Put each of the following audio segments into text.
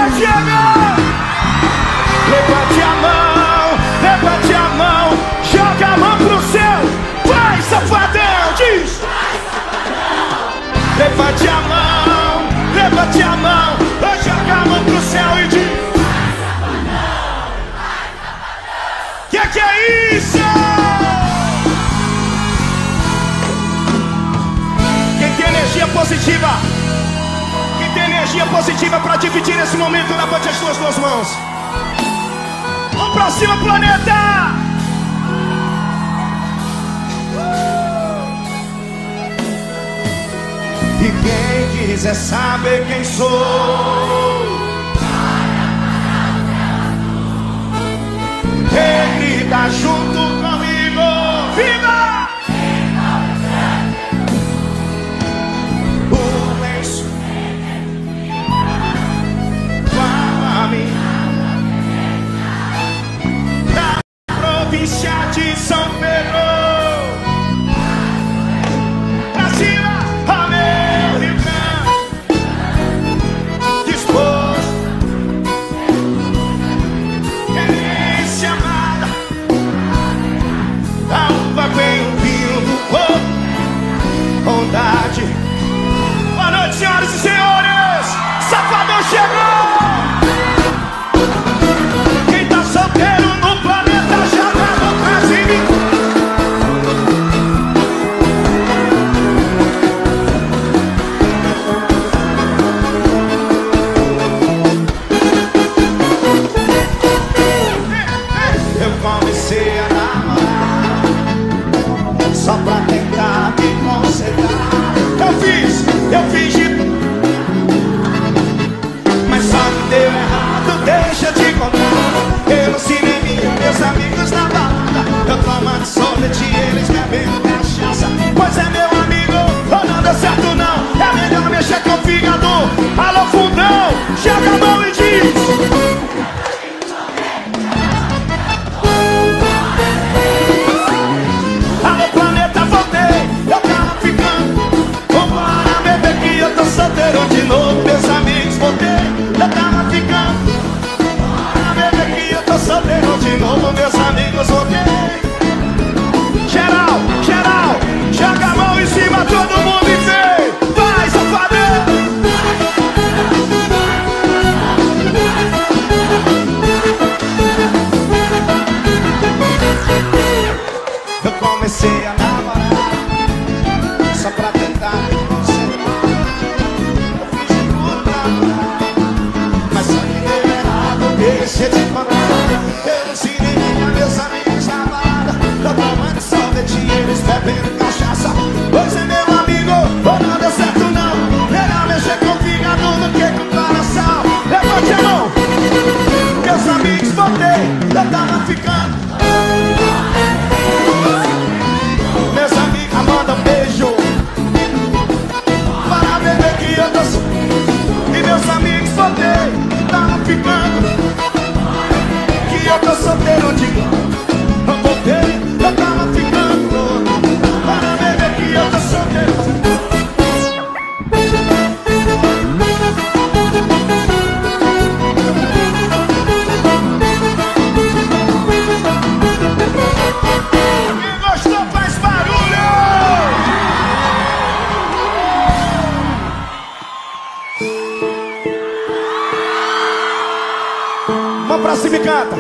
chegou! Levante a mão, joga a mão pro céu. Vai, safadão, diz! Levante a mão, joga a mão pro céu e diz: que é isso? Quem tem energia positiva? Quem tem energia positiva pra dividir esse momento, levante as suas duas mãos. Vamos pra cima, planeta! E quem quiser saber quem sou, ele tá junto comigo. Viva! O lenço para mim, da província de São Pedro. Pra cima, americano, disposto, querência amada, da uva vem o vinho do corpo, bondade. Boa noite, senhoras e senhores, Safadão chegou! Quem tá solteiro no planeta joga a mão pra cima. Eu comecei a namorar só pra tentar me consertar. Eu fingi, mas só me deu errado, deixa eu te contar. Eu no cineminha, meus amigos na balada, eu tomando sorvete e eles bebendo cachaça. Pois é, meu amigo, não deu certo não, é melhor mexer com o fígado. Alô, fundão, joga a mão e diz: alô, planeta, voltei, eu tava ficando. Vambora, bebê, que eu tô solteiro de novo. Meus amigos, voltei, eu tava ficando. Vambora, bebê, que eu tô solteiro de novo. Meus amigos, voltei. Geral, joga a mão em cima, todo mundo e vem. Vai, safadão! Eu comecei a namorar só pra tentar me consertar. Eu fiz de tudo pra mudar, mas só que deu errado, deixa eu te contar. Eu no cinema, meus amigos na balada, eu tomando sorvete e eles bebendo cachaça. Pois é, meu amigo, não deu certo não, melhor mexer com o fígado do que com o coração. Levante a mão, meus amigos, voltei, eu tava ficando. Meus amigos, manda um beijo para beber que eu tô. E meus amigos, voltei, tava ficando. Que eu tô solteiro de novo. Eu voltei, eu tava ficando. Para beber que eu tô solteiro de novo. Quem gostou faz barulho! Vamos pra cima e canta.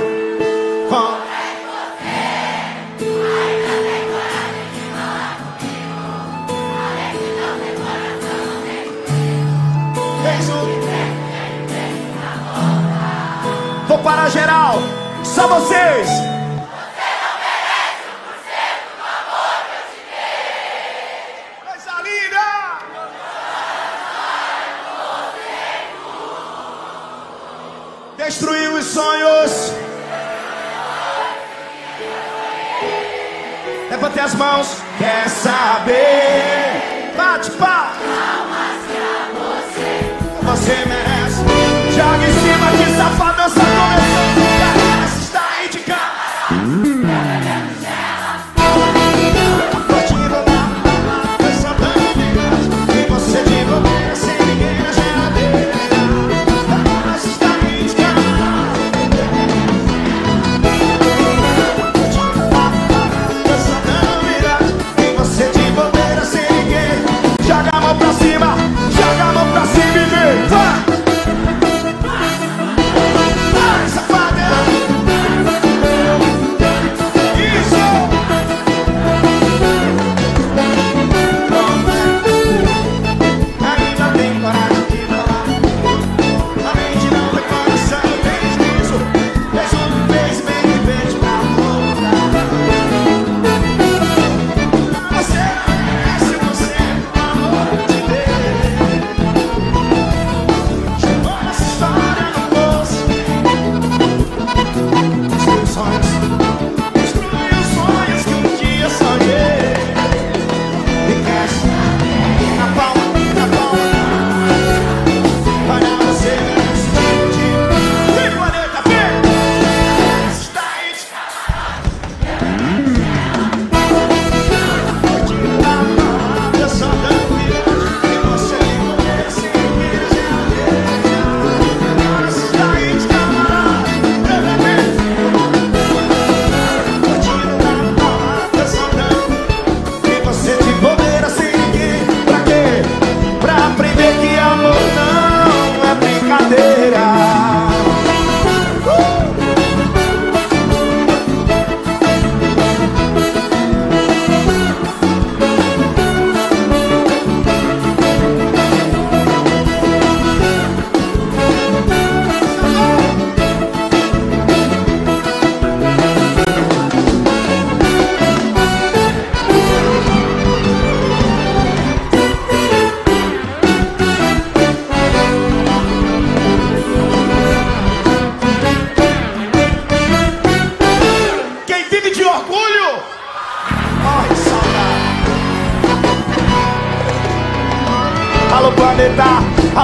Vou parar geral, só vocês. Coisa linda! Destruiu os sonhos. Levante as mãos. Quer saber? Bate palma. Você merece. Joga em cima de safadão, só começou. A dança está indicada. E você de bobeira sem ninguém na geladeira. A dança está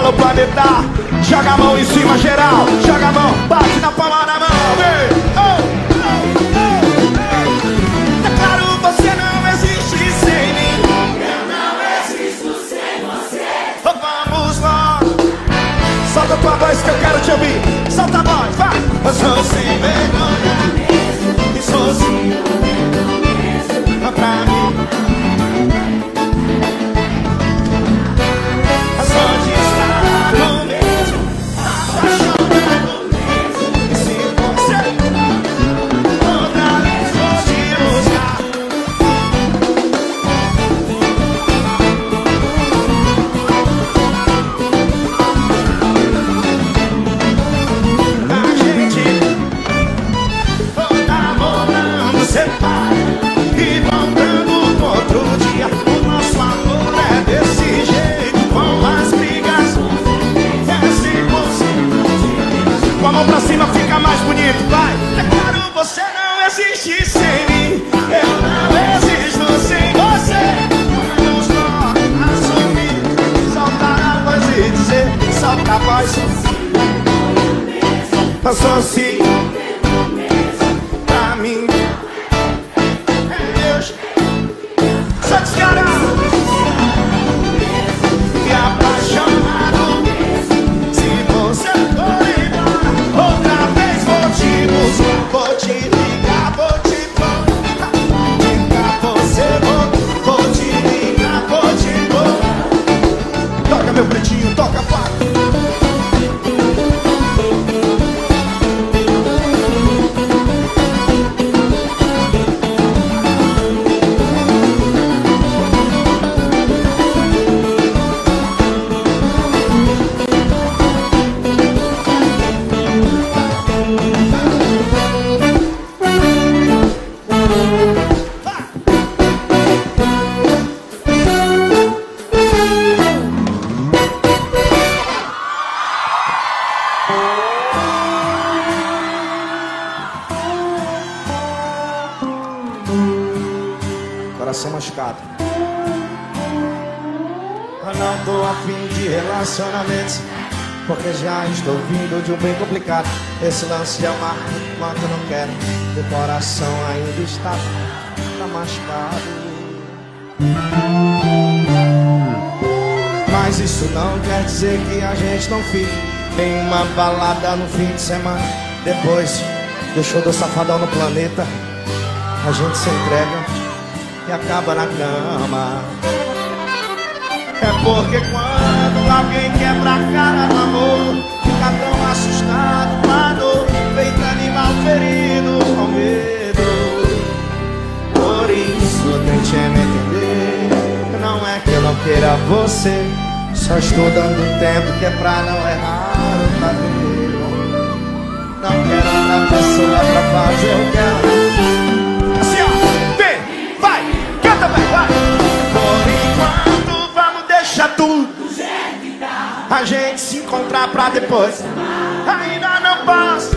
Alô, planeta, joga a mão em cima, geral. Joga a mão, bate na palma da mão. Declaro, você não existe sem mim. Eu não existo sem você. Vamos lá. Solta a tua voz que eu quero te ouvir. Solta a voz, vai. Eu sou sem vergonha e sou sem vergonha pra mim. É só de estar no mesmo, apaixonado mesmo. E se você outra vez for te buscar, a gente namorando, separa e voltando pro outro dia. O nosso amor é desse jeito, com as brigas é sem você. Com a mão pra cima fica mais bonito, vai. Declaro, você não existe sem mim. Eu não existo sem você. Vamos só assumir, soltar a voz e dizer, solta a voz. Passou assim pra mim. É Deus. Só descarado e apaixonado. Se você for embora, outra vez vou te buscar. Vou te ligar, vou te ligar. Você vou te ligar, vou te. Toca meu pretinho, toca pato. Coração machucado. Eu não tô afim de relacionamentos, porque já estou vindo de um bem complicado. Esse lance de amar quanto eu não quero. Meu coração ainda está machucado. Mas isso não quer dizer que a gente não fique. Tem uma balada no fim de semana. Depois do show do Safadão no Planeta, a gente se entrega e acaba na cama. É porque quando alguém quebra a cara do amor, fica tão assustado com a dor, feito animal ferido com medo. Por isso tente me entender. Não é que eu não queira você, só estou dando tempo que é pra não errar outra vez. Não quero outra pessoa pra fazer o que ela. Assim ó, vem, vai, canta, vai. Por enquanto vamos deixar tudo Do jeito que tá. a gente se encontrar pra depois. Ainda não passa.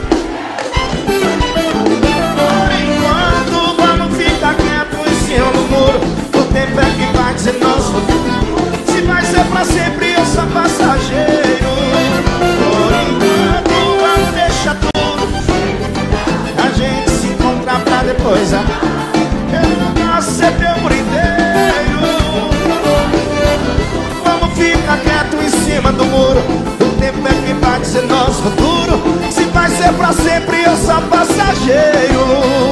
Por enquanto vamos ficar quieto em cima do muro. O tempo é que vai dizer nosso futuro. Se vai ser pra sempre eu sou passageiro. Por enquanto vamos deixar tudo a gente se encontrar pra depois. Eu não posso ser teu por inteiro. Vamos ficar quieto em cima do muro. O tempo é que vai dizer nosso futuro. Se vai ser pra sempre eu sou passageiro.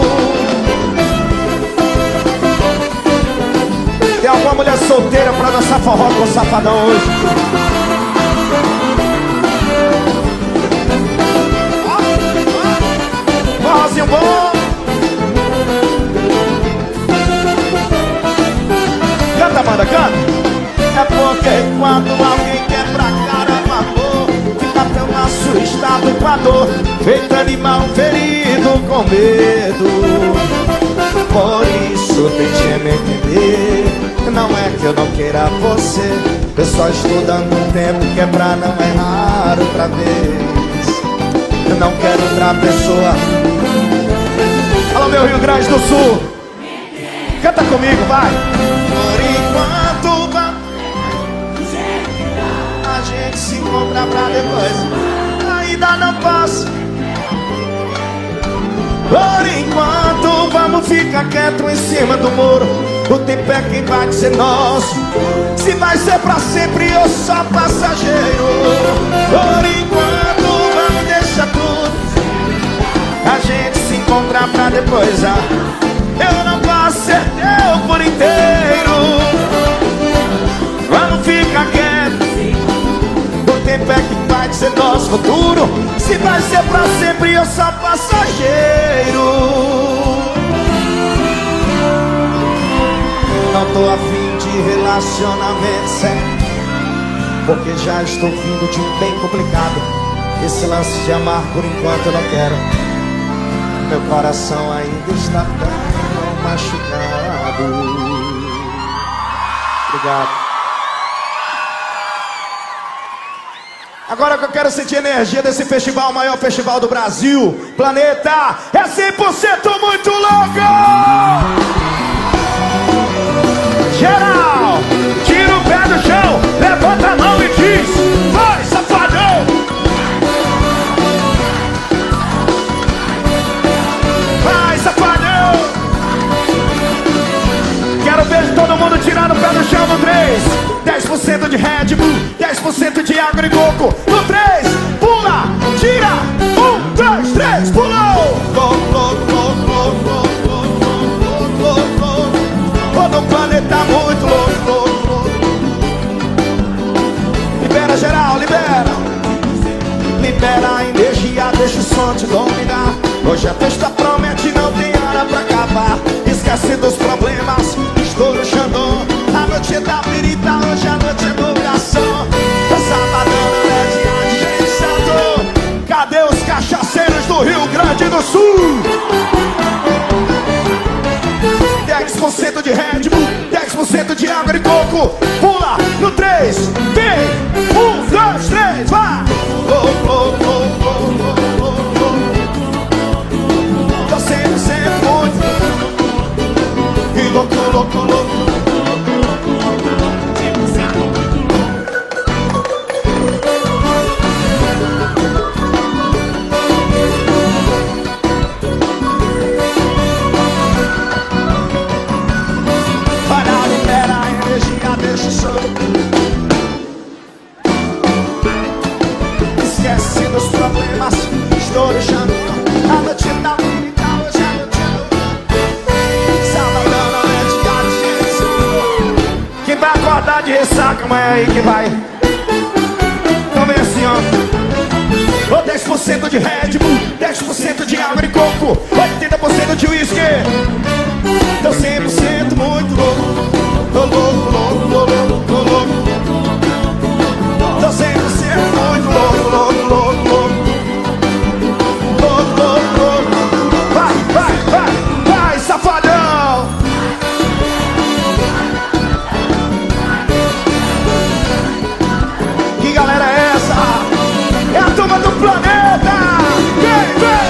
Tem alguma mulher solteira pra dançar forró com o Safadão hoje? Forrozinho bom. Canta, Amanda, canta. É porque quando alguém quebra a cara do amor, fica tão assustado com a dor, feito animal ferido com medo. Por isso tente me entender. Não é que eu não queira você, eu só estou dando um tempo que é pra não errar outra vez. Eu não quero outra pessoa. Alô, meu Rio Grande do Sul, canta comigo, vai. Por enquanto a gente se encontra pra depois. Ainda não posso. Por enquanto vamos ficar quieto em cima do muro. O tempo é quem vai dizer nosso. Se vai ser pra sempre ou só passageiro. Por enquanto vamos deixar tudo. A gente se encontrar pra depois. Eu não posso ser teu por inteiro. Vamos ficar quieto. O tempo é que vai dizer nosso futuro. Se vai ser pra sempre ou só passageiro. Não tô afim de relacionamento sério, porque já estou vindo de um bem complicado. Esse lance de amar por enquanto eu não quero. Meu coração ainda está tão machucado. Obrigado. Agora que eu quero sentir a energia desse festival, o maior festival do Brasil, Planeta, é 100% muito louco! Geral, tira o pé do chão, levanta a mão e diz: vai, safadão! Vai, safadão! Quero ver todo mundo tirando o pé do chão no 3. 10% de Red Bull, 10% de água e coco. No 3, pula, tira. 1, 2, 3, pulou! Todo o planeta muito louco. Libera geral, libera. Libera a energia, deixa o som te dominar. Hoje a festa promete, não tem hora pra acabar. Esquece dos problemas, estou no Xandão. A noite é da pirita, hoje a noite é do coração. O sabadão é dia de gente santo. Cadê os cachaceiros do Rio Grande do Sul? 10% de Red Bull, 10% de água de coco. Pula no 3, vem. 1, 2, 3, vai. Tô sempre muito. E louco, louco, louco. Esquece dos problemas, estou deixando. A noite da vida, hoje a noite sabadão, noite de gente. Quem vai acordar de ressaca amanhã aí, que vai? Então vem assim, ó. 10% de Red Bull, 10% de água de coco, 80% de whisky. Tô 100% muito louco. Tô louco, louco, louco, louco, louco. Tô 100% muito louco, louco, louco, louco. Louco, louco, louco. Vai, vai, vai, vai, safadão. Que galera é essa? É a turma do planeta. Vem, vem.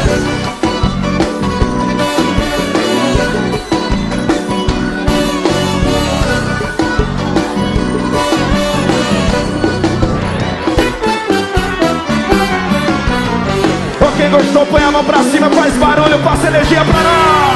Quem gostou, põe a mão pra cima, faz barulho, passa energia pra nós.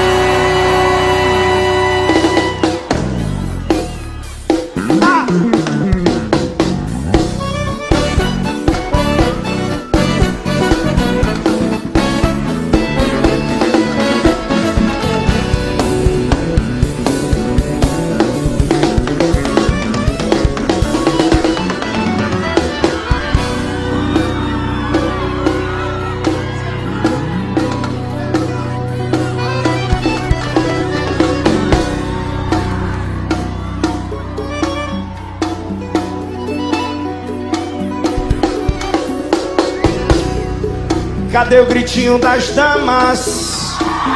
Cadê o gritinho das damas?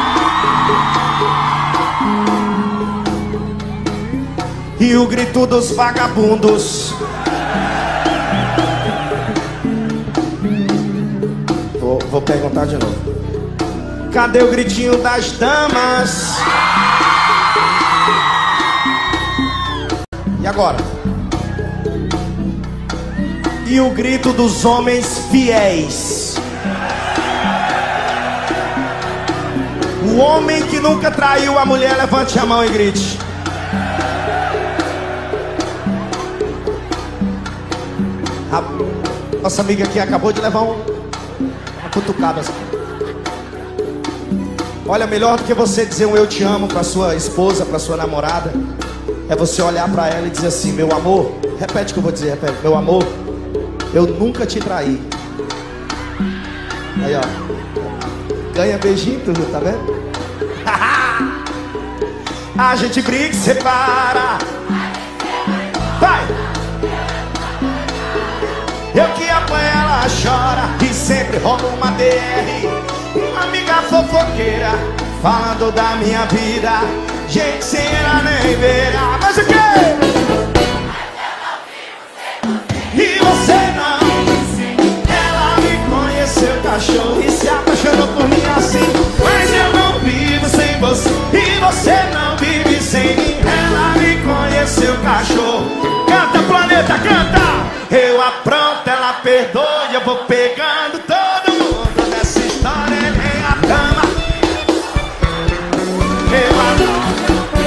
E o grito dos vagabundos? Vou perguntar de novo. Cadê o gritinho das damas? E agora? E o grito dos homens fiéis. O homem que nunca traiu a mulher, levante a mão e grite. A nossa amiga aqui acabou de levar uma cutucada assim. Olha, melhor do que você dizer um eu te amo pra sua esposa, pra sua namorada, é você olhar pra ela e dizer assim: meu amor, repete o que eu vou dizer, repete. Meu amor, eu nunca te traí. Aí, ó, ganha beijinho tudo, tá vendo? A gente briga e separa. Vai! Eu que apanho, ela chora e sempre rola uma DR. Uma amiga fofoqueira falando da minha vida. Gente sem ela nem verá. Mas o quê? E você não. Ela me conheceu, cachorro, e se apaixonou por mim assim. Mas eu não vivo sem você. E você não vive sem mim. Ela me conheceu, cachorro. Canta, planeta, canta! Eu apronto, ela perdoa, eu vou pegando todo mundo nessa história, nem a cama. Eu apronto,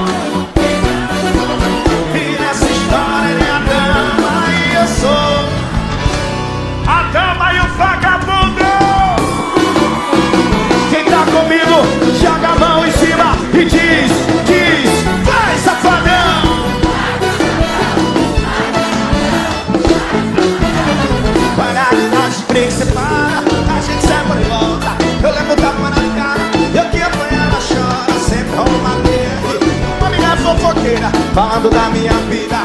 e nessa história, nem a dama. E eu sou a dama e o vagabundo. Quem tá comigo, joga a mão em cima e diz, vai, safadão. A gente briga, separa, a gente separa e volta. Eu levo o tapa na cara, eu que apanho, ela chora, sempre rola uma guerra. Uma amiga fofoqueira, falando da minha vida.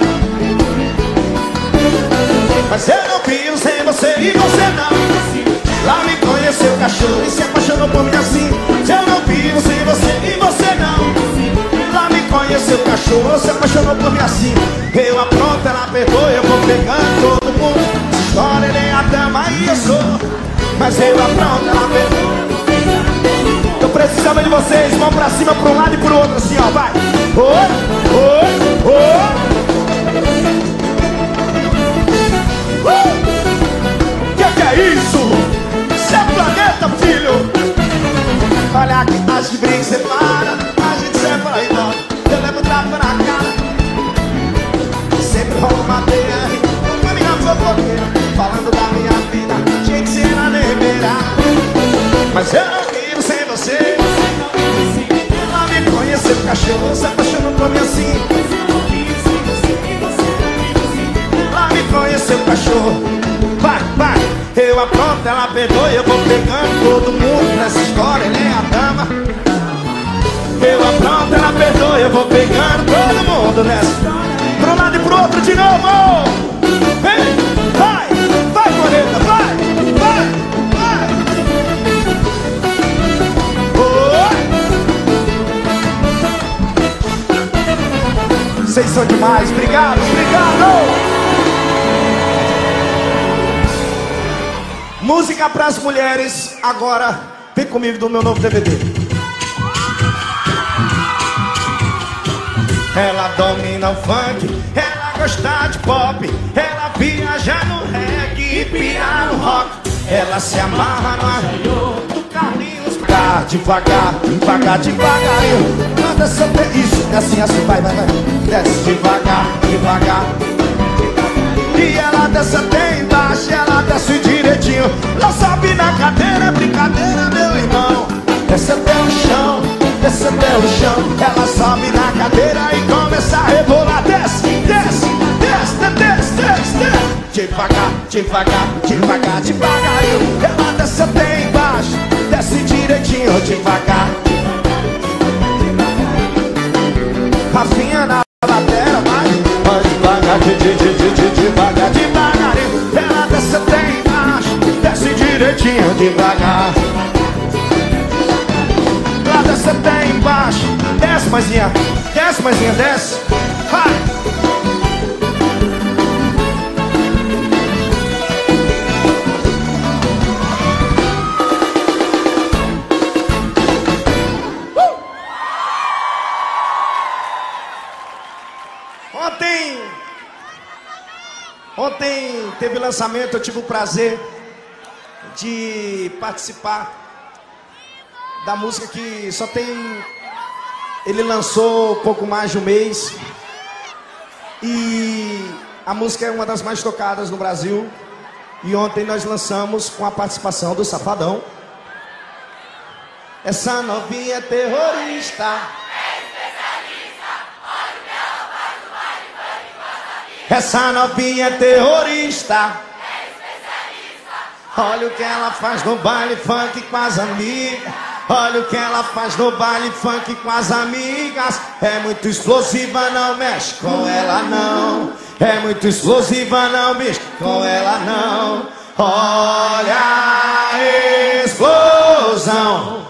Mas eu não vivo sem você e você não. Lá me conheceu, cachorro, e se apaixonou por mim assim. Eu não vivo sem você e você não. Lá me conheceu, cachorro, se apaixonou por mim assim. Eu apronto, ela perdoa, eu vou pegando todo mundo. História nem a dama e eu sou. Mas eu apronto, ela perdoa. Tô precisando de vocês, mão pra cima, pra um lado e pro outro assim, ó, vai. Que é isso? Seu planeta, filho. Olha aqui, a gente briga e separa, a gente separa e volta. Eu levo o tapa na cara, sempre rola uma DR. Uma amiga fofoqueira, falando da minha vida. Gente sem ela nem verá. Mas eu não vivo sem você. Ela me conheceu, cachorro, se apaixonou por mim assim. Ela me conheceu, cachorro. Vai, eu apronto, ela perdoa, eu vou pegando todo mundo nessa história, nem a dama. Eu apronto, ela perdoa, eu vou pegando todo mundo nessa. Pro lado e pro outro de novo. Vem, vai, planeta, vai. Vocês são demais, obrigado. Música pras mulheres, agora vem comigo do meu novo DVD. Ela domina o funk, ela gosta de pop, ela viaja no reggae e pira no rock. Ela se amarra no arranhô do Carlinhos. Devagar, devagarinho. Manda saber isso, assim, vai. Desce devagar. E ela desce até embaixo, ela desce direitinho. Não sobe na cadeira, é brincadeira, meu irmão. Desce até o chão. Ela sobe na cadeira e começa a rebolar. Desce. Devagarinho. Ela desce até embaixo, desce direitinho, devagar. Rafinha na lateral, vai devagar, devagarinho. Ela desce até embaixo, desce direitinho, devagar. Ela desce até embaixo, desce, maisinha, desce. Vai. Ontem teve lançamento, eu tive o prazer de participar da música que só tem... Ele lançou pouco mais de um mês. E a música é uma das mais tocadas no Brasil. E ontem nós lançamos com a participação do Safadão. Essa novinha é terrorista. Essa novinha é terrorista. Olha o que ela faz no baile funk com as amigas. Olha o que ela faz no baile funk com as amigas. É muito explosiva, não mexe com ela não. É muito explosiva, não mexe com ela não. Olha a explosão.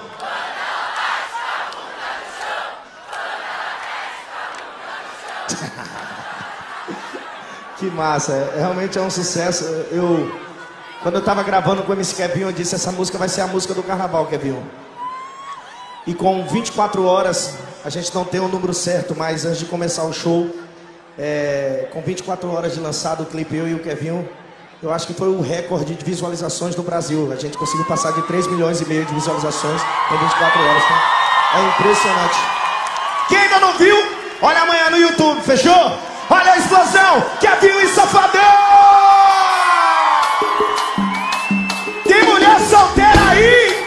Que massa, realmente é um sucesso. Quando eu tava gravando com o MC Kevinho, eu disse: essa música vai ser a música do carnaval, Kevinho. E com 24 horas, a gente não tem o número certo, mas antes de começar o show, com 24 horas de lançado o clipe, eu e o Kevinho, eu acho que foi o recorde de visualizações do Brasil. A gente conseguiu passar de 3,5 milhões de visualizações em 24 horas, tá? É impressionante. Quem ainda não viu, olha amanhã no YouTube, fechou? Olha a explosão, Kevinho e Safadão! Tem mulher solteira aí?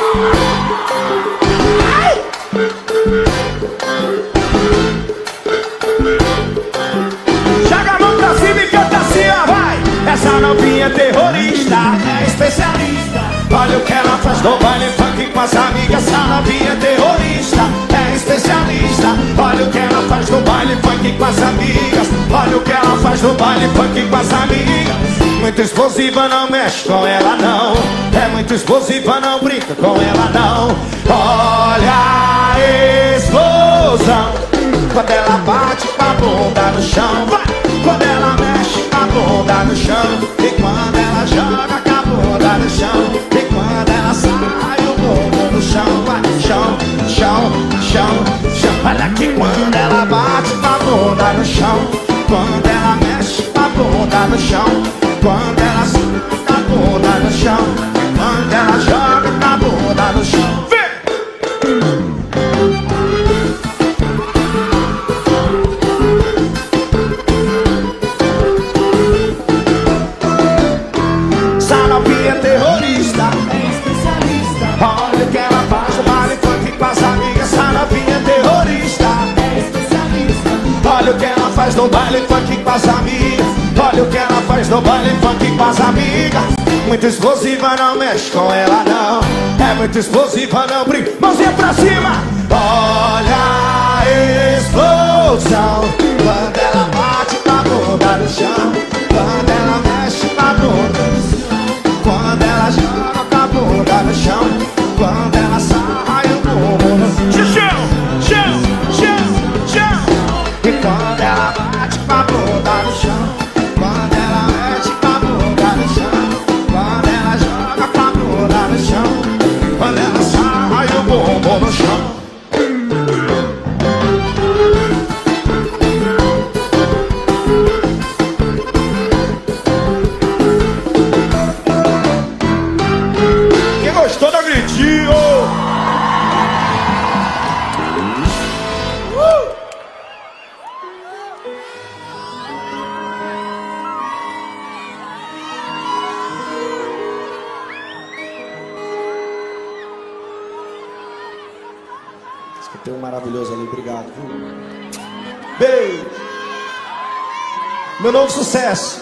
Ai! Joga a mão pra cima e canta assim, ó, vai! Essa novinha terrorista é especialista. Olha o que ela faz no baile funk com as amigas. Essa novinha terrorista é especialista. Olha o que ela faz no baile funk com as amigas. Olha o que ela faz no baile funk com as amigas. Muito explosiva, não mexe com ela não. É muito explosiva, não brinca com ela não. Olha a explosão. Quando ela bate com a bunda no chão, vai! Quando ela mexe com a bunda no chão. E quando ela joga com a bunda no chão. E quando ela sai o bumbum no chão, vai! Chão, chão, chão, chão. Olha que quando ela bate com a bunda no chão. Quando ela mexe com a bunda no chão. Quando ela sai com a bunda no chão. Quando ela joga com a bunda no chão. Vem! Essa novinha é terrorista, é especialista. Olha o que ela faz no baile funk com as amigas. Essa novinha é terrorista, é especialista. Olha o que ela faz no baile funk com as amigas. Olha o que ela faz no baile funk com as amigas. Muito explosiva, não mexe com ela não. É muito explosiva, não brinca. Mãozinha pra cima. Olha a explosão. Quando ela bate com a bunda no chão. Quando ela mexe com a bunda no chão. Quando ela joga com a bunda no chão. Quando ela sai o bumbum no chão. Chão, chão, chão. E quando ela bate com a bunda no chão. Quando ela mexe com a bunda no chão. Quando ela joga com a bunda no chão. Quando ela sai o bumbum no chão. Quem gostou da gritinho? Tem um maravilhoso ali, obrigado, viu? Beijo! Meu novo sucesso.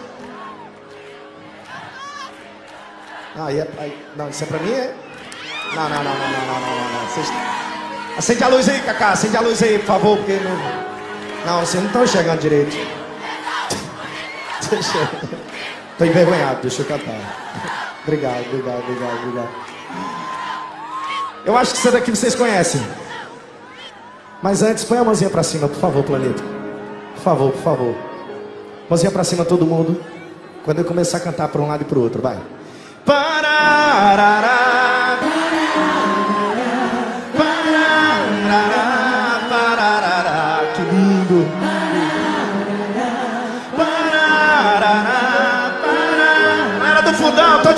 Não, isso é pra mim, é? Não. Vocês... Acende a luz aí, Cacá, acende a luz aí, por favor, porque não, vocês não estão enxergando direito. Tô envergonhado, deixa eu cantar. Obrigado. Eu acho que isso daqui vocês conhecem. Mas antes, põe a mãozinha pra cima, por favor, planeta. Por favor. Mãozinha pra cima, todo mundo. Quando eu começar a cantar pra um lado e pro outro, vai. Parará, parará, parará, que lindo. Parará,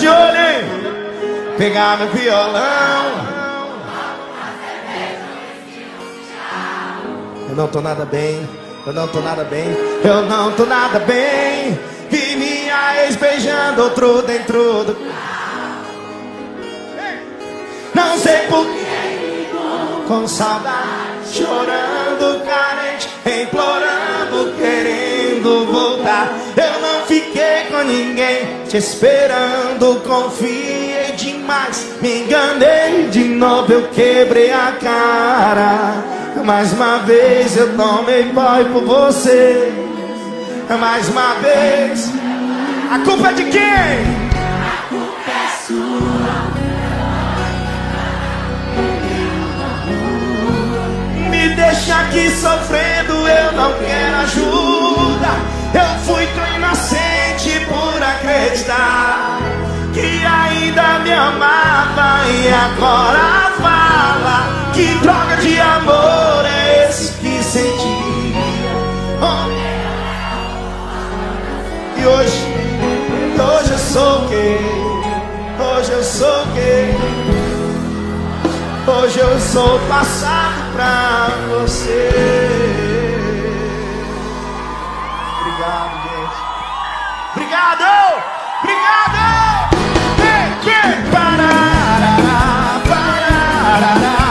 de olho, hein? Pegar meu violão. Eu não tô nada bem, eu não tô nada bem, eu não tô nada bem. Vi minha ex beijando outro dentro do... Não sei porquê, com saudade, chorando, carente, implorando, querendo voltar. Eu não fiquei com ninguém, te esperando, confiei demais, me enganei de novo, eu quebrei a cara. Mais uma vez eu tomei boy por você. Mais uma vez. A culpa é de quem? A culpa é sua. Me deixa aqui sofrendo, eu não quero ajuda. Eu fui tão inocente por acreditar que ainda me amava e agora fala. Que droga de amor é esse que senti? E hoje eu sou o quê? Hoje eu sou o quê? Hoje eu sou passado pra você. Obrigado, gente. Obrigado! Obrigado! Vem, parará, parará.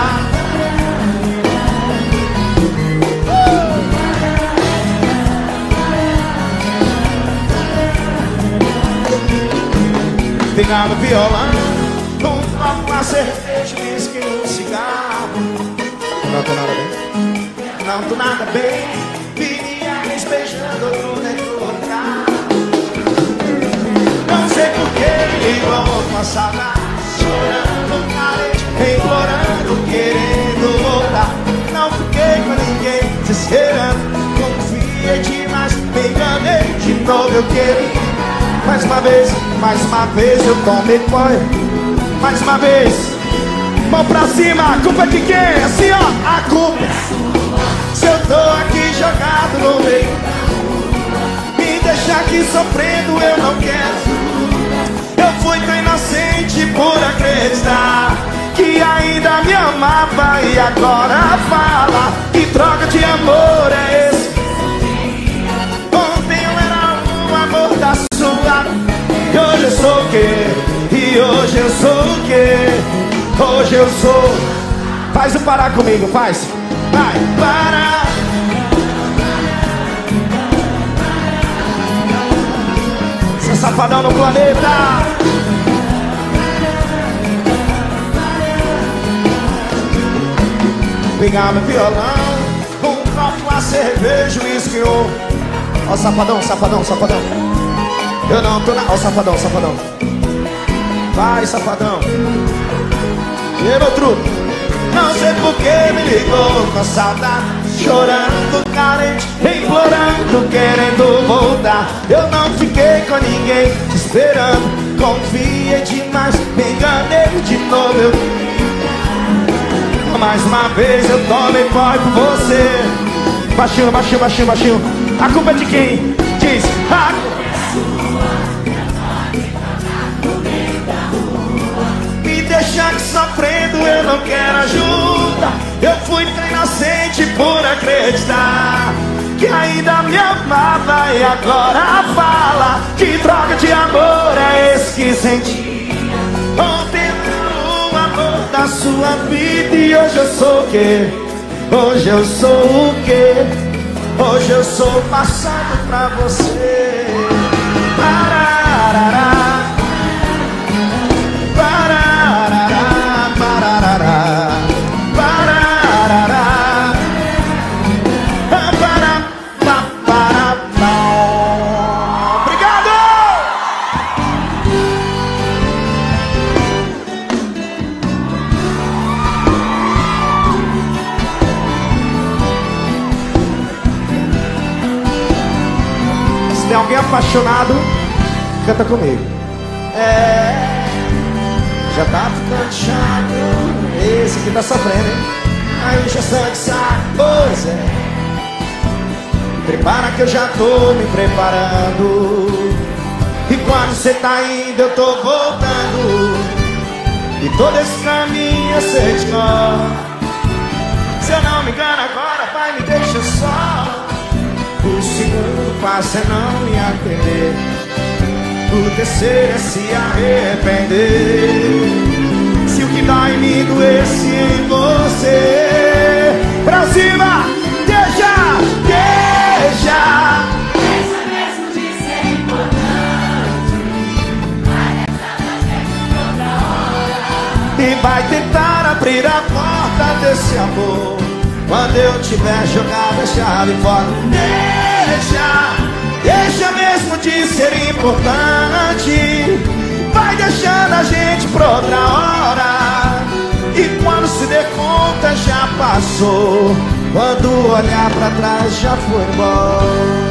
Pegar no violão, um copo, uma cerveja, um whisky, um cigarro. Não tô nada bem, não tô nada bem. Vi minha ex beijando outro dentro do carro. Não sei porquê, ligou com a saudade, chorando, carente, implorando, querendo voltar. Não fiquei com ninguém, te esperando, confiei demais, me enganei de novo, eu queria. Mais uma vez eu tomei banho. Mais uma vez, mão pra cima, a culpa é de quem? Assim ó, a culpa é sua. Se eu tô aqui jogado no meio, me deixa aqui sofrendo, eu não quero. Eu fui tão inocente por acreditar que ainda me amava e agora fala. Que droga de amor é esse? Ontem eu era o amor da sua. E hoje eu sou o quê? E hoje eu sou o quê? Hoje eu sou... Faz o parar comigo, faz. Vai, para. Seu safadão no planeta. Pegar meu violão, um copo, uma cerveja, um whisky, ó, safadão, safadão, safadão. Eu não tô na... Ó, safadão, safadão. Vai, safadão. E aí, meu truque? Não sei porque me ligou com saudade, chorando, carente, implorando, querendo voltar. Eu não fiquei com ninguém, te esperando, confiei demais, me enganei de novo, eu... Mais uma vez eu tomei boy por você. Baixinho, baixinho, baixinho, baixinho. A culpa é de quem? Diz, a culpa é sua. Me deixa aqui sofrendo, eu não quero ajuda. Eu fui tão inocente por acreditar que ainda me amava e agora fala. Que droga de amor é esse que senti? Ontem o amor da sua vida e hoje eu sou o quê? Hoje eu sou o quê? Hoje eu sou passado pra você. Pararará, pararará, pararará, pararará, pararará. Obrigado! Se tem alguém apaixonado, canta comigo. Já tá ficando chato. Esse aqui tá sofrendo, hein? A injeção de saco, pois é. Prepara que eu já tô me preparando. E quando cê tá indo eu tô voltando, e todo esse caminho eu sei de cor. Se eu não me engano agora vai me deixar só. O segundo passo é não me atender, o terceiro é se arrepender. Se o que dói em mim doesse em você, pra cima, deixa. Deixa mesmo de ser importante, vai deixar a gente toda hora. E vai tentar abrir a porta desse amor quando eu tiver jogado a chave fora. Deixa mesmo de ser importante, vai deixando a gente pra outra hora. E quando se der conta já passou, quando olhar pra trás já foi embora.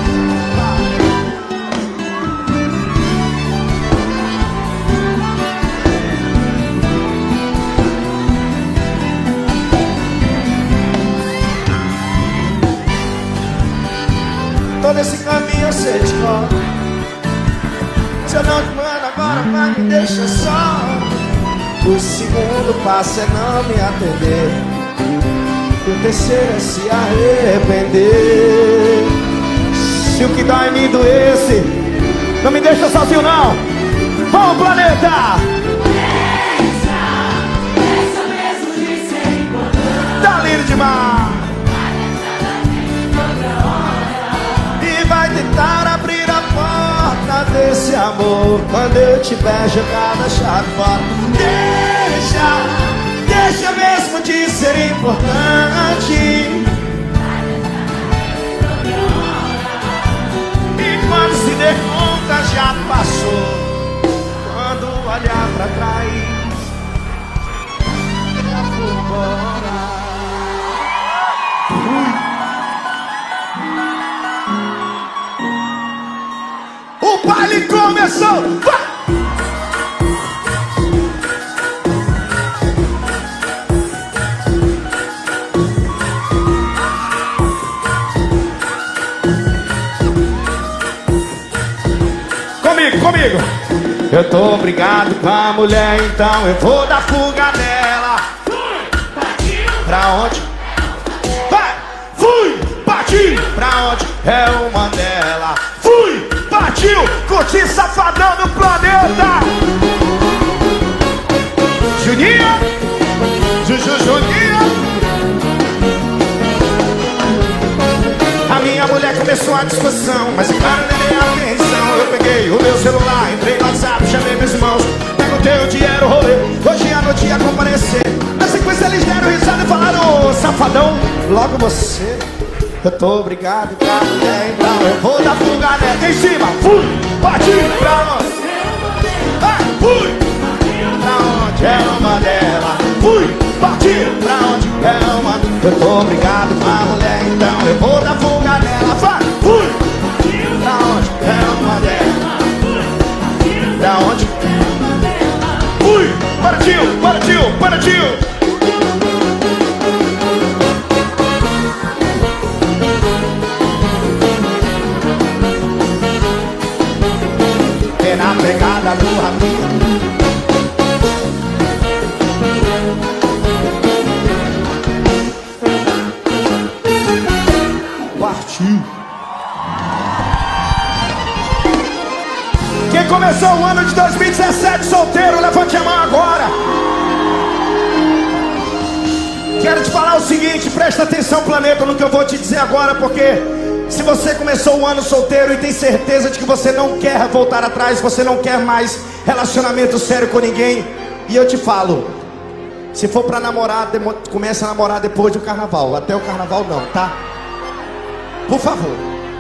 Todo esse caminho eu sei de cor. Se eu não te mando agora vai me deixar só. O segundo passo é não me atender, e o terceiro é se arrepender. Se o que dá em mim doesse, não me deixa sozinho não. Vamos, planeta! Deixa mesmo de ser importante, Tá lindo demais! Vai tentar abrir a porta desse amor quando eu tiver jogado a chave fora. Deixa mesmo de ser importante, e quando se der conta já passou, quando olhar pra trás já foi embora. O baile começou! Vai! Comigo! Eu tô obrigado com a mulher, então eu vou dar fuga nela. Pra onde? Vai! Fui! Partiu! Pra onde? É uma dela. Fui! Partiu! Curti safadão do planeta! Juninho! Juninho! A minha mulher começou a discussão, mas eu não dei atenção. Eu peguei o meu celular, entrei no WhatsApp, chamei meus irmãos, perguntei onde era o rolê, hoje à noite ia comparecer. Na sequência eles deram risada e falaram: ô safadão, logo você. Eu tô obrigado com a mulher, então eu vou dar fuga nela. Em cima, fui, bati pra onde? Fui, pra onde é uma dela? Fui, bati pra onde é uma. Eu tô obrigado com a mulher, então eu vou dar fuga nela. Vai, fui, pra onde é uma dela? Pra onde? Fui, partiu. Na pegada do rapinho, partiu. Quem começou o ano de 2017 solteiro, levante a mão agora. Quero te falar o seguinte, presta atenção, planeta, no que eu vou te dizer agora, porque se você começou o ano solteiro e tem certeza de que você não quer voltar atrás, você não quer mais relacionamento sério com ninguém, e eu te falo, se for pra namorar, comece a namorar depois do carnaval. Até o carnaval não, tá? Por favor.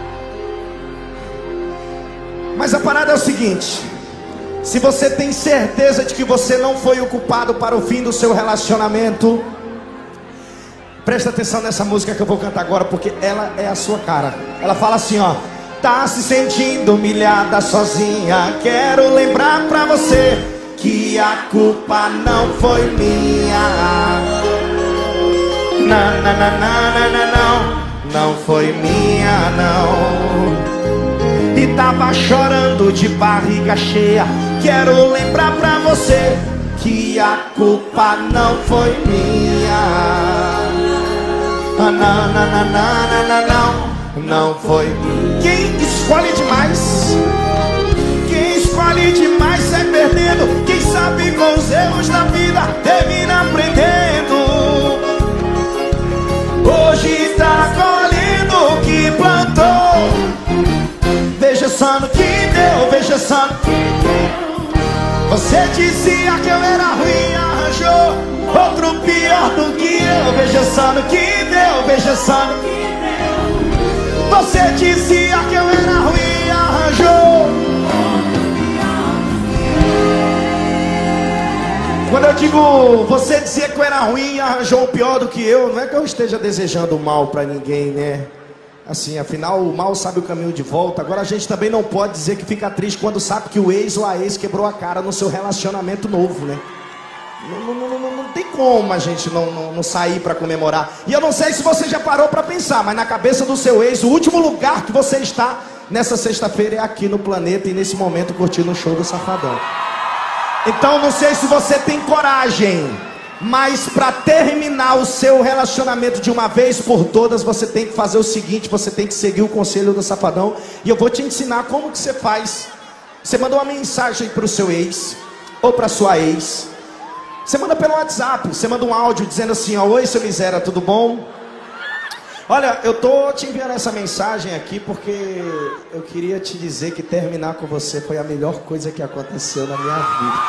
Mas a parada é o seguinte, se você tem certeza de que você não foi o culpado para o fim do seu relacionamento, presta atenção nessa música que eu vou cantar agora, porque ela é a sua cara. Ela fala assim, ó: tá se sentindo humilhada sozinha, quero lembrar pra você que a culpa não foi minha. Não foi minha, não. E e tava chorando de barriga cheia. Quero lembrar pra você que a culpa não foi minha. Não, não, não, não, não, não foi. Quem escolhe demais, quem escolhe demais sai perdendo. Quem sabe com os erros da vida termina aprendendo. Hoje tá colhendo o que plantou. Veja só no que deu, veja só no que deu. Você dizia que eu era ruim, arranjou outro pior do que eu. Veja só no que deu, veja só no que deu. Você dizia que eu era ruim, arranjou. Quando eu digo você dizia que eu era ruim e arranjou o pior do que eu, não é que eu esteja desejando o mal pra ninguém, né? Assim, afinal o mal sabe o caminho de volta. Agora a gente também não pode dizer que fica triste quando sabe que o ex ou a ex quebrou a cara no seu relacionamento novo, né? Não tem como a gente não sair pra comemorar. E eu não sei se você já parou pra pensar, mas na cabeça do seu ex, o último lugar que você está nessa sexta-feira é aqui no planeta e nesse momento curtindo o show do Safadão. Então não sei se você tem coragem, mas para terminar o seu relacionamento de uma vez por todas, você tem que fazer o seguinte: você tem que seguir o conselho do Safadão. E eu vou te ensinar como que você faz. Você manda uma mensagem para o seu ex ou para sua ex. Você manda pelo WhatsApp, você manda um áudio dizendo assim: ó, oi seu miséria, tudo bom? Olha, eu tô te enviando essa mensagem aqui porque eu queria te dizer que terminar com você foi a melhor coisa que aconteceu na minha vida.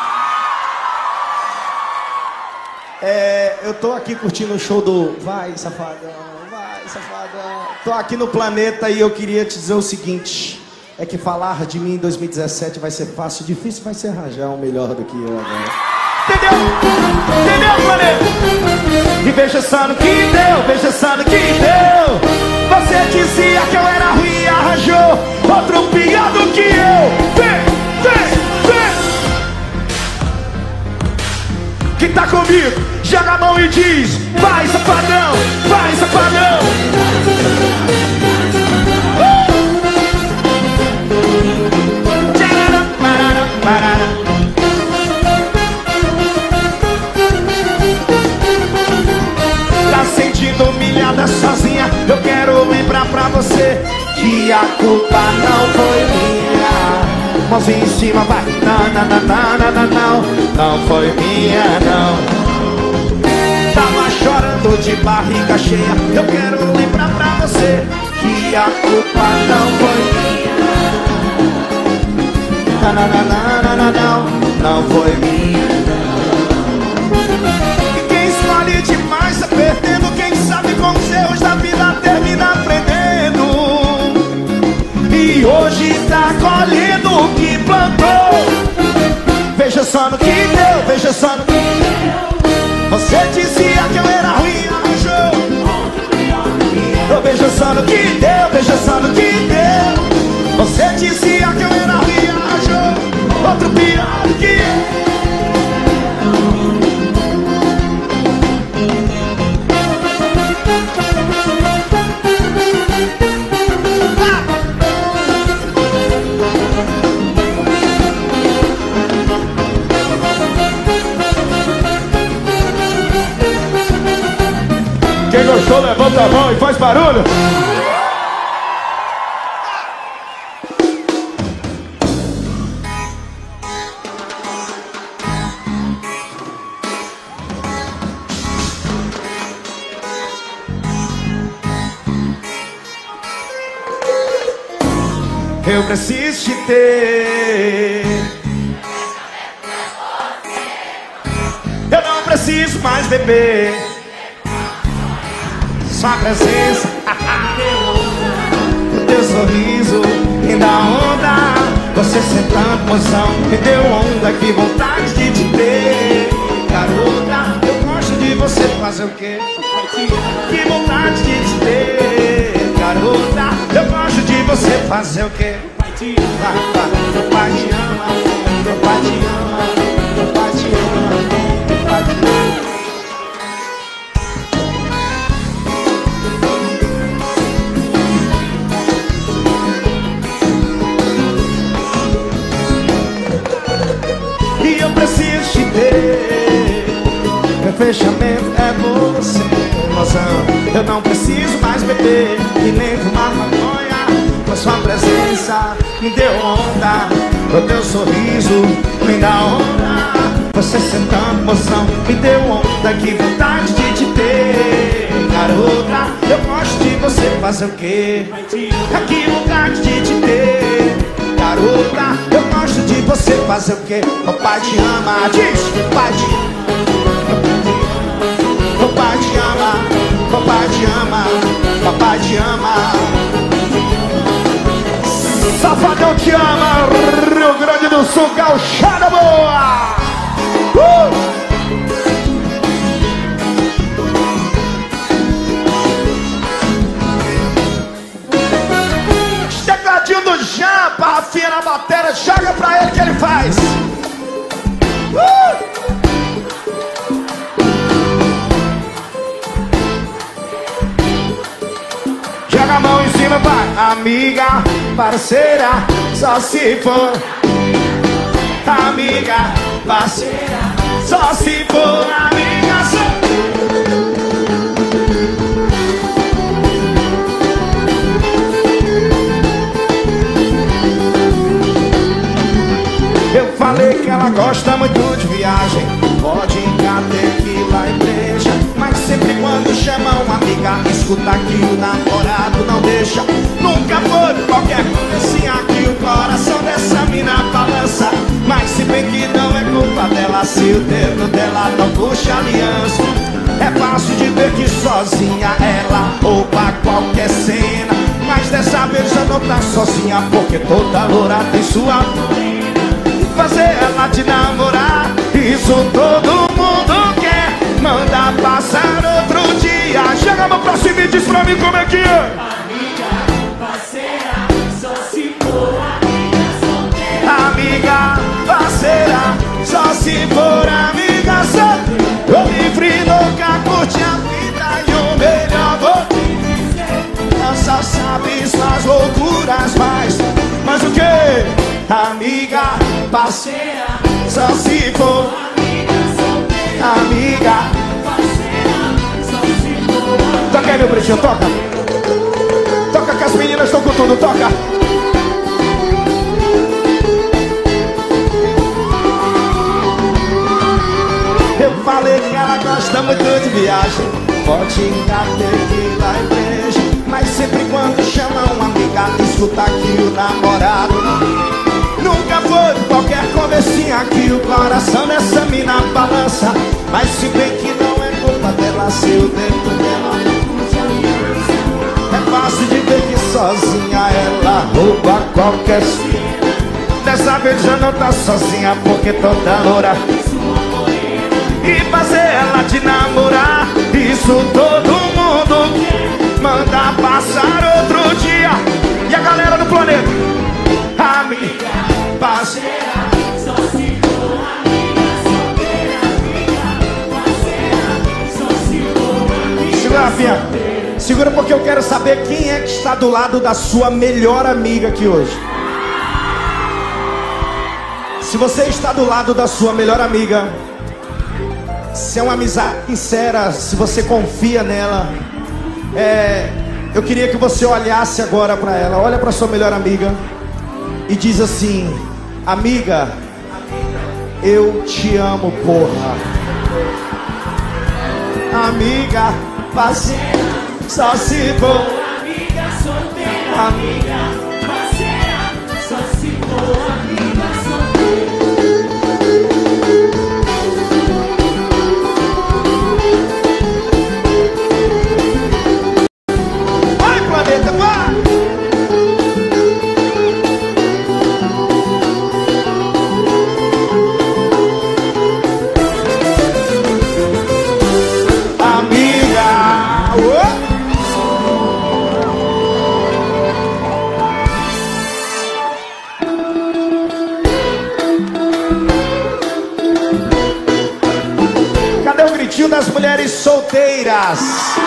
Eu tô aqui curtindo o show do Vai Safadão, vai Safadão. Tô aqui no planeta e eu queria te dizer o seguinte: é que falar de mim em 2017 vai ser fácil, difícil vai ser arranjar um melhor do que eu agora. Entendeu? Entendeu, planeta? E veja só no que deu, veja só no que deu. Você dizia que eu era ruim e arranjou outro pior do que eu. Vem, vem, vem. Quem tá comigo, joga a mão e diz: vai Safadão, vai Safadão. Tá sentindo humilhada sozinha? Eu quero lembrar pra você que a culpa não foi minha. Mãozinha em cima, vai. Não, não, não, não, não, não, não foi minha, não. Tava chorando de barriga cheia. Eu quero lembrar pra você que a culpa não foi minha. Não, não, não, não, não, não, não foi minha, não. E quem escolhe demais tá perdendo. Quem sabe com os erros da vida termina aprendendo. E hoje tá colhendo o que plantou. Veja só no que deu, veja só no que deu. Você dizia que eu era ruim, arranjou. Veja só no que deu, veja só no que deu. Você dizia que eu era ruim, arranjou outro pior do que eu. Quem gostou, levanta a mão e faz barulho. Eu preciso te ter. Eu não preciso mais beber. Sua presença, o teu sorriso me dá onda. Você sentando posição me deu onda. Que vontade de te ter, garota. Eu gosto de você fazer o quê? Que vontade de te ter, garota. Eu gosto de você fazer o quê? Meu pai te ama, meu pai te ama, meu pai te ama, meu pai te ama. fechamento é você, mozão. Eu não preciso mais beber e nem fumar maconha, pois sua presença me deu onda. O teu sorriso me dá onda. Você sentando, mozão, me deu onda. Que vontade de te ter, garota. Eu gosto de você, fazer o quê? Que vontade de te ter, garota. Eu gosto de você, fazer o quê? Papai te ama, diz, pai te ama. Papai te ama, papai te ama, papai te ama. Safadão te ama, Rio Grande do Sul, gauchada boa! Tecladinho do Jampa, Rafinha na bateria, joga pra ele que ele faz. Joga a mão em cima, vai. Amiga, parceira, só se for. Amiga, parceira, só se for. Amiga, só. Eu falei que ela gosta muito de viagem, pode encarar tequila e breja, mas sempre quando chama uma amiga, escuta que o namorado não deixa. Nunca foi qualquer conversinha que o coração dessa mina balança, mas se bem que não é culpa dela se o dedo dela não puxa aliança. É fácil de ver que sozinha ela rouba qualquer cena, mas dessa vez já não tá sozinha, porque toda loura tem sua morena. Fazer ela te namorar, isso todo mundo quer. Manda passar outro dia. Chega a mão pra cima e diz pra mim como é que é. Amiga, parceira, só se for amiga solteira. Amiga, parceira, só se for amiga solteira. O livre nunca curte a vida e o melhor vou te dizer. Ela só sabe suas loucuras, mas o que? Amiga, parceira, só se for amiga solteira. Amiga, parceira, só se for. Toca aí, meu pretinho, toca. Toca que as meninas estão com tudo, toca. Eu falei que ela gosta muito de viagem, pode engatar tequila e beijo, mas sempre quando chama uma amiga, escuta que o namorado não. Nunca foi qualquer conversinha que o coração dessa mina balança, mas se bem que não é culpa dela se o dedo dela é fácil de ver que sozinha ela rouba qualquer cena. Dessa vez já não tá sozinha, porque toda loura e fazer ela te namorar, isso todo mundo quer. Manda passar outro dia. E a galera do planeta, amiga, parceira, Só se for amiga solteira. Amiga, parceira, só se for amiga. segura, Rafinha. Segura, porque eu quero saber quem é que está do lado da sua melhor amiga aqui hoje. Se você está do lado da sua melhor amiga, se é uma amizade sincera, se você confia nela, eu queria que você olhasse agora para ela. Olha para sua melhor amiga e diz assim: amiga, eu te amo, porra. Amiga, parceira, só se for Amiga solteira. amiga. Parceira, só se for amiga solteira. Vai, planeta, vai! Amiga! Cadê o gritinho das mulheres solteiras?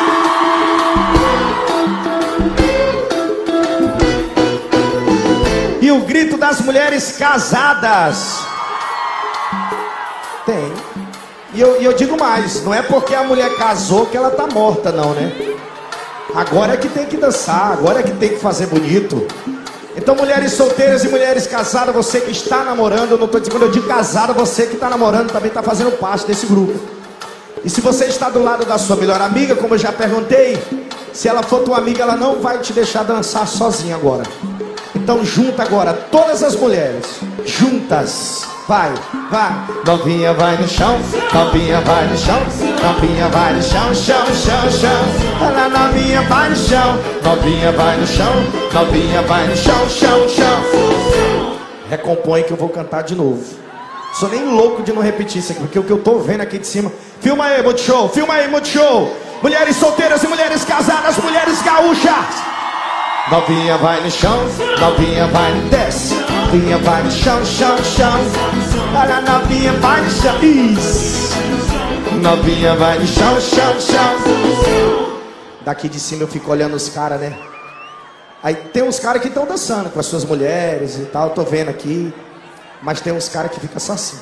E o grito das mulheres casadas? Tem. E eu digo mais, não é porque a mulher casou que ela tá morta não, né? Agora é que tem que dançar, agora é que tem que fazer bonito. Então mulheres solteiras e mulheres casadas, você que está namorando, eu não estou dizendo, quando eu digo casada, você que está namorando também está fazendo parte desse grupo. E se você está do lado da sua melhor amiga, como eu já perguntei, se ela for tua amiga, ela não vai te deixar dançar sozinha agora. Então junta agora todas as mulheres, juntas. Vai, vai. Novinha vai no chão, novinha vai no chão, novinha vai no chão, chão, chão, chão. Ela novinha vai no chão, novinha vai no chão, novinha vai no chão, chão, chão. Recompõe que eu vou cantar de novo. Sou nem louco de não repetir isso aqui, porque o que eu tô vendo aqui de cima. Filma aí, Multishow, filma aí, Multishow. Mulheres solteiras e mulheres casadas, mulheres gaúchas. Novinha vai no chão, novinha vai no desce, novinha vai no chão, chão, chão. Olha, novinha vai no chão, isso. Novinha vai no chão, chão, chão. Daqui de cima eu fico olhando os caras, né? Aí tem uns caras que estão dançando com as suas mulheres e tal, eu tô vendo aqui. Mas tem uns caras que ficam só assim.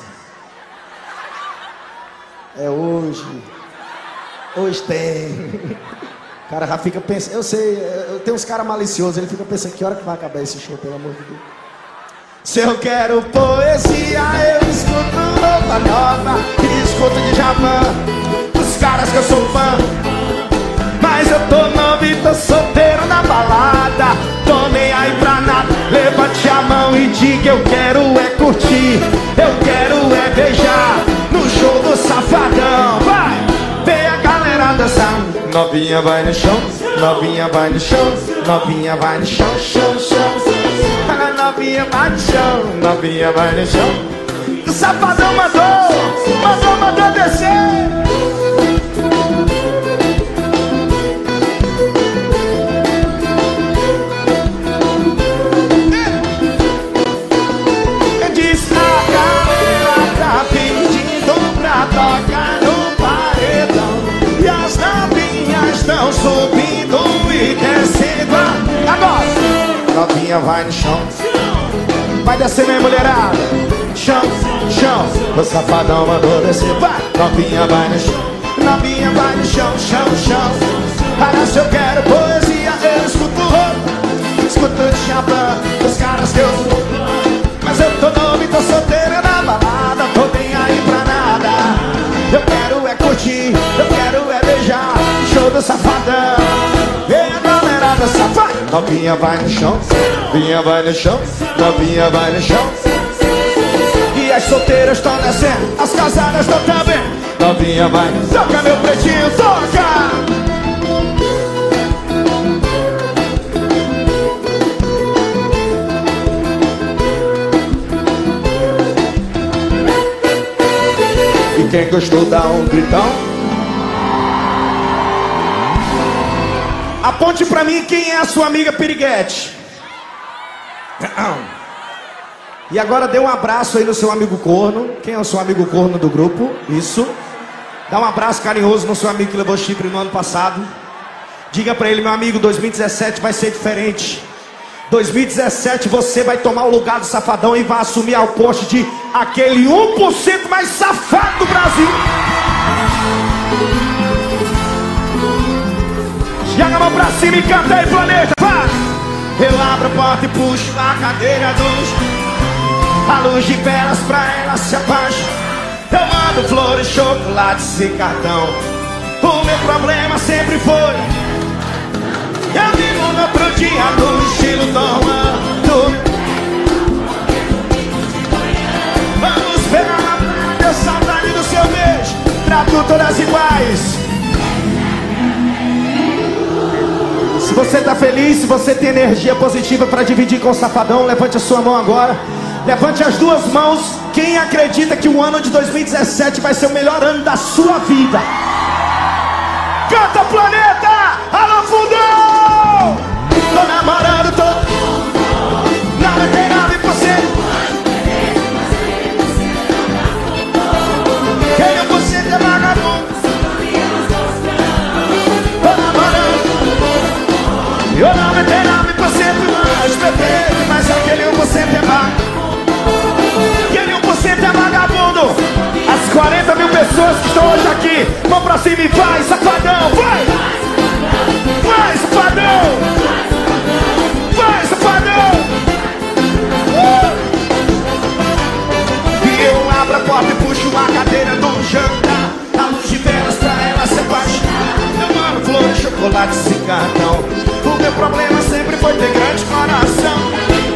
É hoje. Hoje tem. O cara já fica pensando, eu sei, eu tenho uns caras maliciosos, ele fica pensando, que hora que vai acabar esse show, pelo amor de Deus. Se eu quero poesia, eu escuto roupa nova, escuto de Djavan, dos caras que eu sou fã. Mas eu tô novo e tô solteiro na balada, tô nem aí pra nada, levante a mão e diga, eu quero é curtir, eu quero é beijar, no show do Safadão, vai, vem a galera dançar. Novinha vai no chão, novinha vai no chão, novinha vai no chão, chão, chão. Ela novinha vai no chão, novinha vai no chão. O Safadão mandou descer. Diz a galera tá pedindo pra tocar no paredão. E as novinhas estão subindo e descendo. Agora, novinha vai no chão, vai descer minha mulherada. Chão, chão, o Safadão mandou descer. Vai, novinha vai no chão, novinha vai no chão, chão, chão. Para se eu quero poesia, eu escuto roupa, escuto de Djavan, dos caras que eu sou. Mas eu tô novo e tô solteiro na balada, tô nem aí pra nada. Eu quero é curtir, eu quero é beijar, show do Safadão. Vem a galera dançar, vai. Novinha vai no chão, novinha vai no chão, novinha vai no chão. E as solteiras estão descendo, as casadas estão também. Novinha vai, toca meu pretinho, toca. E quem gostou dá um gritão. Aponte pra mim quem é a sua amiga piriguete. E agora dê um abraço aí no seu amigo corno. Quem é o seu amigo corno do grupo? Isso. Dá um abraço carinhoso no seu amigo que levou chifre no ano passado. Diga pra ele, meu amigo, 2017 vai ser diferente. 2017 você vai tomar o lugar do Safadão e vai assumir ao poste de aquele 1% mais safado do Brasil. Joga a mão pra cima e canta aí, planeta, vai! Eu abro a porta e puxo a cadeira dos... A luz de velas pra ela se apaixonar. Eu mando flores, chocolates e cartão. O meu problema sempre foi: eu vivo no outro dia no estilo Dom Juan. Vamos ver a deu saudade do seu beijo. Trato todas iguais. Se você tá feliz, se você tem energia positiva pra dividir com o Safadão, levante a sua mão agora. Levante as duas mãos. Quem acredita que o ano de 2017 vai ser o melhor ano da sua vida? Canta, planeta! Alô, fundão! Tô namorando, tô 99%. Quem você é vagabundo? Tô namorando. E o 99% mais bebê, mas aquele 1% é vagabundo. Aquele 1% é vagabundo. As 40 mil pessoas que Vai, mão pra cima e vai, safadão, vai! Vai, safadão! Vai, safadão! E eu abro a porta e puxo uma cadeira do jantar. A luz de velas pra ela se apaixonar. Eu mando flor, chocolate e cartão. O meu problema sempre foi ter grande coração.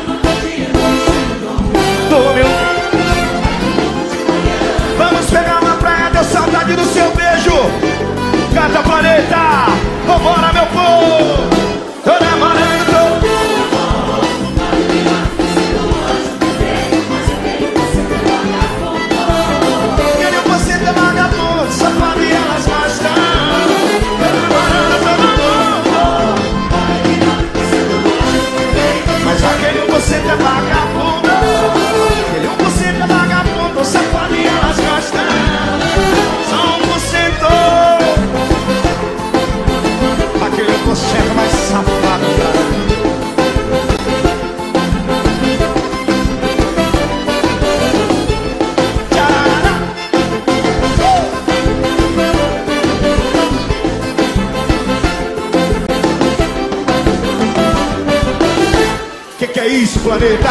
Vamos pegar uma praia, deu saudade do seu beijo. Canta planeta, vambora meu povo. Tô namorando, quero você ter vagabundo, safado e elas gostam. Tô namorando todo mundo, mas só quero você ter vagabundo. Aquele 1% é vagabundo, safado e elas gostam. Só 1%. Aquele 1% mais safado, cara. Que é isso, planeta?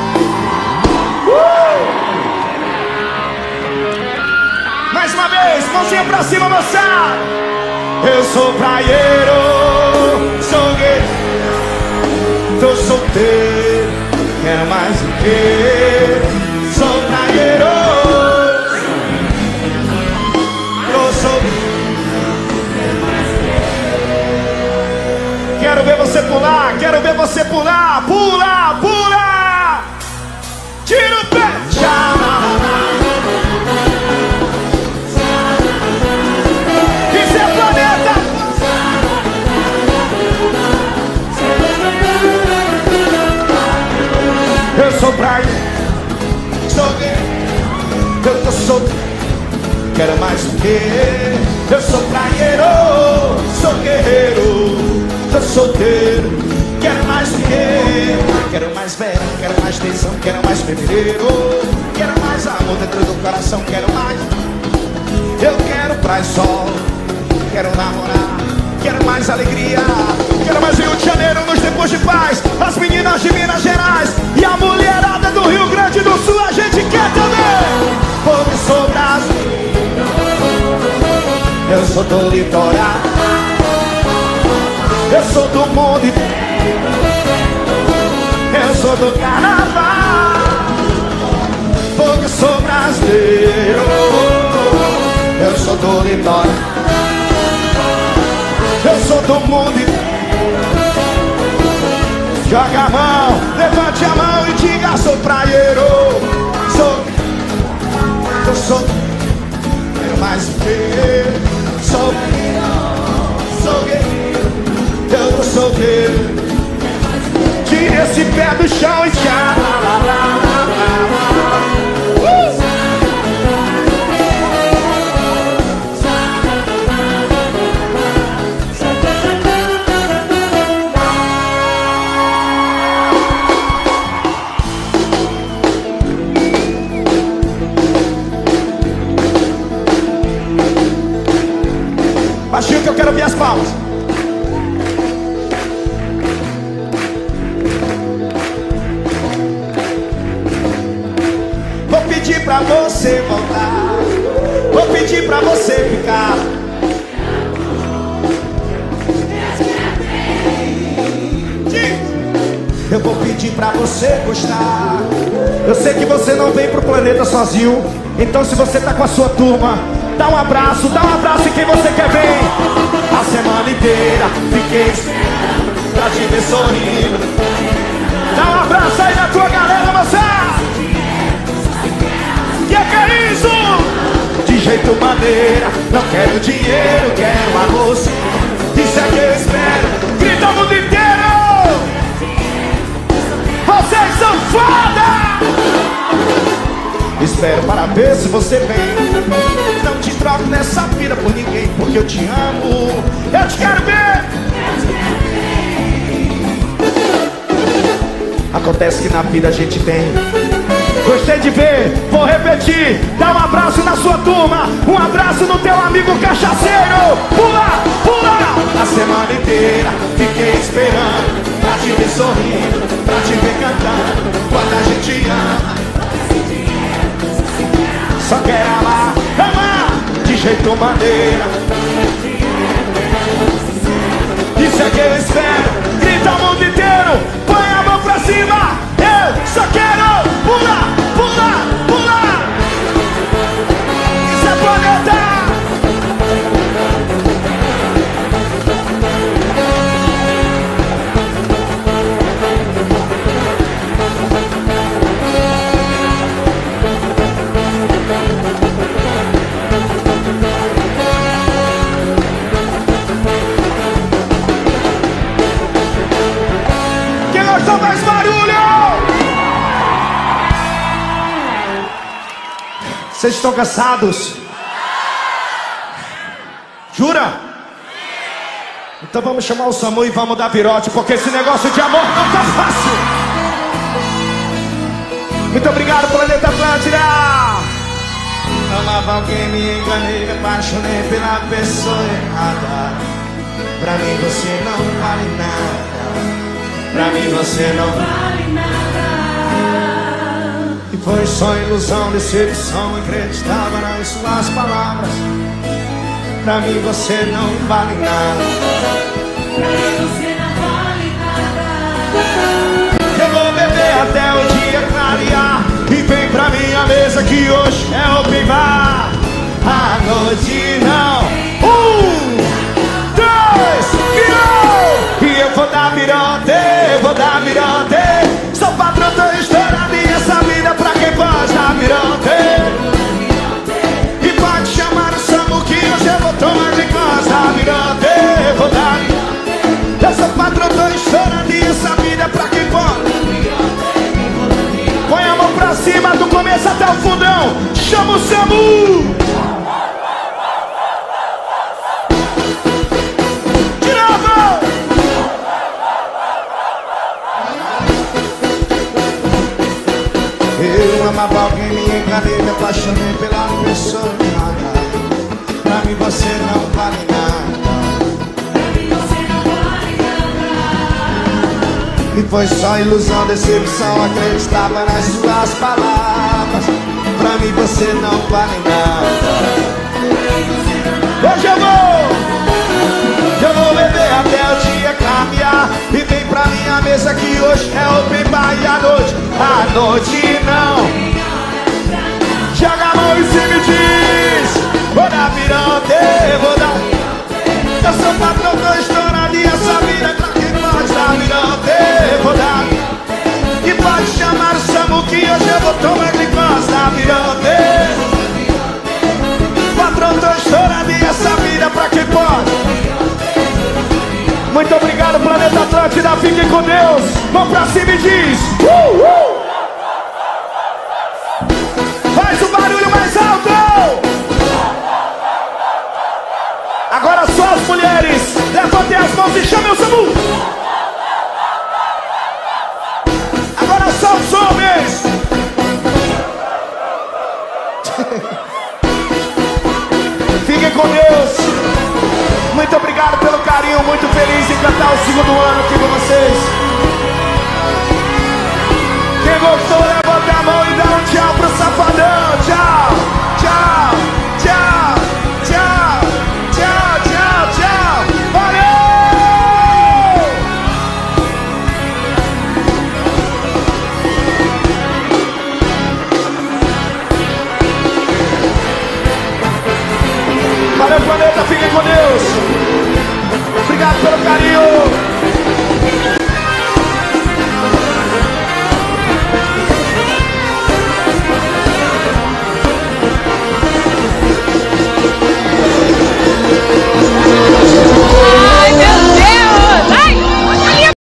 Mais uma vez, mãozinha pra cima, moçada. Eu sou praieiro, sou gay, tô solteiro, quero mais o quê? Sou praieiro, tô solteiro, quero ver você pular, quero ver você pular. Pula, pula, tira o pé, tchau. Eu sou praia, sou gay, eu tô solto, quero mais o quê? Eu sou praieiro, sou guerreiro, tô solteiro, quero mais o quê? Quero mais verão, quero mais tesão, quero mais fevereiro, quero mais amor dentro do coração, quero mais. Eu quero praia e sol, quero namorar, quero mais alegria, quero mais Rio de Janeiro nos tempos de paz. As meninas de Minas Gerais e a mulherada do Rio Grande do Sul a gente quer também. Porque eu sou brasileiro, eu sou do litoral, eu sou do mundo inteiro, eu sou do carnaval. Porque eu sou brasileiro, eu sou do litoral, eu sou do mundo inteiro. Joga a mão, levante a mão e diga: sou praieiro, sou quero mais o quê? Sou guerreiro, eu tô solteiro. Tire esse pé do chão e tchau. Baixinho que eu quero ouvir as palmas. Vou pedir pra você voltar, vou pedir pra você ficar. Eu vou pedir pra você gostar. Eu sei que você não vem pro planeta sozinho, então se você tá com a sua turma, dá um abraço em quem você quer ver. A semana inteira fiquei esperando pra te ver sorrindo. Dá um abraço aí na tua galera, moçada. Que é isso? De jeito maneira, não quero dinheiro, quero a você. Isso é que eu espero, grita o mundo inteiro. Vocês são foda! Espero para ver se você vem. Não te troco nessa vida por ninguém, porque eu te amo. Eu te quero ver. Acontece que na vida a gente tem Gostei de ver, vou repetir. Dá um abraço na sua turma, um abraço no teu amigo cachaceiro. Pula, pula! A semana inteira fiquei esperando pra te ver sorrindo, pra te ver cantando. Quando a gente ama, só quer amar, amar de jeito maneira. Isso é que eu espero. Grita o mundo inteiro, põe a mão pra cima. Eu só quero pular, pular, pular. Isso é planeta. Quem gostou mais barulho? Vocês estão cansados? Jura? Então vamos chamar o SAMU e vamos dar virote, porque esse negócio de amor não tá fácil. Muito obrigado, Planeta Atlântida. Amava alguém, me enganei, me apaixonei pela pessoa errada. Pra mim você não vale nada. Pra mim você não vale nada. E foi só ilusão, decepção, acreditava nas suas palavras. Pra mim você não vale nada. Pra mim você não vale nada. Eu vou beber até o dia clarear. E vem pra minha mesa que hoje é open bar. A noite não. 1, 2, virou! E eu vou dar virote, eu vou dar virote. Sou patrão, tô estourado e essa vida pra quem pode dar virote. E pode chamar o SAMU que hoje eu vou tomar de costa. Virote, eu vou dar virote. Eu sou patrão, tô estourado e essa vida pra quem pode. Põe a mão pra cima do começo até o fundão. Chama o SAMU. De novo. Eu amava alguém, me enganei, me apaixonei pela pessoa errada. Pra mim você não vale nada. Pra mim você não vale nada. E foi só ilusão, decepção, acreditava nas suas palavras. Pra mim você não vale nada. Hoje eu vou beber até o dia caminhar. E vem pra minha mesa que hoje é open bar. E a noite não. Joga a mão em cima e diz: vou dar virote, vou dar. Eu sou patrão, tô estourado e essa vida é pra quem pode dar virote, vou dar. E pode chamar o SAMU que hoje eu vou tomar glicose, dar virote. Patrão, tô estourado e essa vida é pra quem pode. Muito obrigado, Planeta Atlântida, fiquem com Deus. Mão pra cima e diz: Faz o barulho mais alto. Agora só as mulheres, levantem as mãos e chamem o SAMU. Agora só os homens. Fiquem com Deus. Muito obrigado pelo carinho, muito feliz em cantar o segundo ano aqui com vocês. Quem gostou, levanta a mão e dá um tchau pro Safadão. Tchau, tchau, tchau, tchau, tchau, tchau, tchau. Valeu! Valeu, planeta, fiquem com Deus. Obrigado pelo carinho.